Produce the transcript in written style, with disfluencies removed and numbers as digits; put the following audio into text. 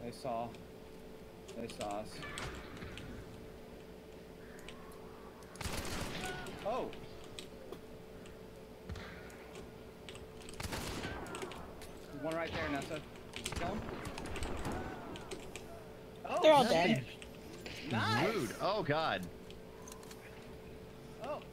They saw. They saw us. Oh! One right there, Nessa. Kill him. They're all dead. Nice! Rude. Oh, God. Oh!